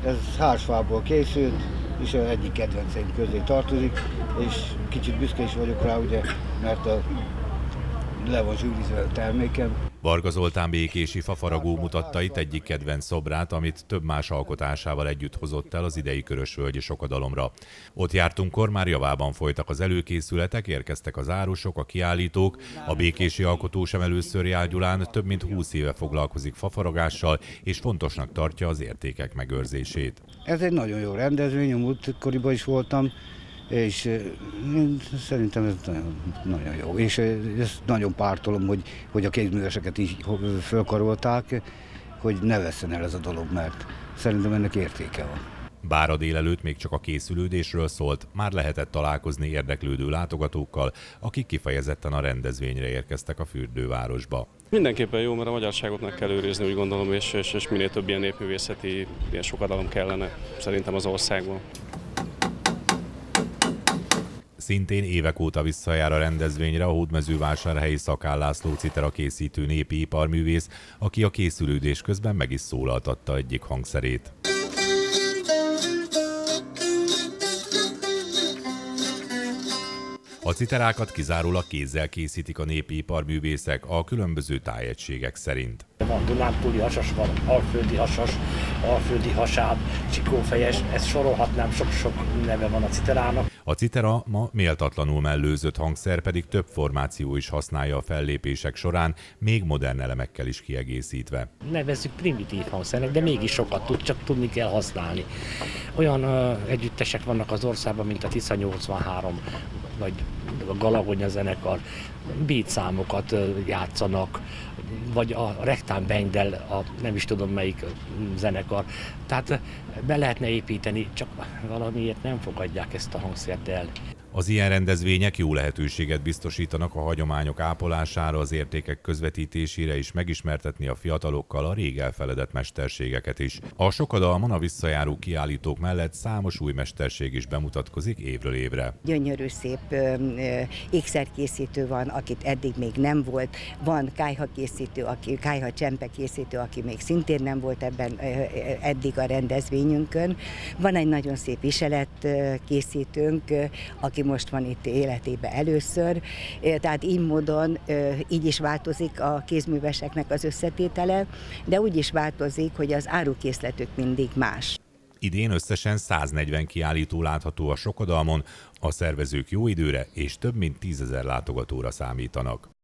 Ez hársfából készült, és az egyik kedvenceim közé tartozik, és kicsit büszke is vagyok rá, ugye, mert le van zsűrizve a termékem. Varga Zoltán békési fafaragó mutatta itt egyik kedvenc szobrát, amit több más alkotásával együtt hozott el az idei Körösvölgyi Sokadalomra. Ott jártunkkor már javában folytak az előkészületek, érkeztek az árusok, a kiállítók. A békési alkotó sem először jár Gyulán, több mint 20 éve foglalkozik fafaragással, és fontosnak tartja az értékek megőrzését. Ez egy nagyon jó rendezvény, a múltkoriban is voltam, és én szerintem ez nagyon jó. És ezt nagyon pártolom, hogy a kézműveseket is fölkarolták, hogy ne vesszen el ez a dolog, mert szerintem ennek értéke van. Bár a délelőtt még csak a készülődésről szólt, már lehetett találkozni érdeklődő látogatókkal, akik kifejezetten a rendezvényre érkeztek a fürdővárosba. Mindenképpen jó, mert a magyarságot meg kell őrizni, úgy gondolom, és minél több ilyen népművészeti, ilyen sokadalom kellene szerintem az országban. Szintén évek óta visszajár a rendezvényre a hódmezővásárhelyi Szakál László citera készítő népi iparművész, aki a készülődés közben meg is szólaltatta egyik hangszerét. A citerákat kizárólag kézzel készítik a népi iparművészek a különböző tájegységek szerint. Van dunántúli hasas, van alföldi hasas, alföldi hasáb, csikófejes, ezt sorolhatnám, sok-sok neve van a citerának. A citera ma méltatlanul mellőzött hangszer, pedig több formáció is használja a fellépések során, még modern elemekkel is kiegészítve. Nevezzük primitív hangszernek, de mégis sokat tud, csak tudni kell használni. Olyan együttesek vannak az országban, mint a Tisza 83, vagy a Galagonya zenekar, beat számokat játszanak, vagy a Rektán Bendel, a nem is tudom melyik zenekar. Tehát be lehetne építeni, csak valamiért nem fogadják ezt a hangszert el. Az ilyen rendezvények jó lehetőséget biztosítanak a hagyományok ápolására, az értékek közvetítésére és megismertetni a fiatalokkal a rég elfeledett mesterségeket is. A sokadalmon a visszajáró kiállítók mellett számos új mesterség is bemutatkozik évről évre. Gyönyörű szép ékszerkészítő van, akit eddig még nem volt, van kályhakészítő, kályha-csempekészítő, aki még szintén nem volt ebben eddig a rendezvényünkön. Van egy nagyon szép viseletkészítőnk, aki most van itt életében először, tehát így módon így is változik a kézműveseknek az összetétele, de úgy is változik, hogy az árukészletük mindig más. Idén összesen 140 kiállító látható a Sokadalmon, a szervezők jó időre és több mint 10 000 látogatóra számítanak.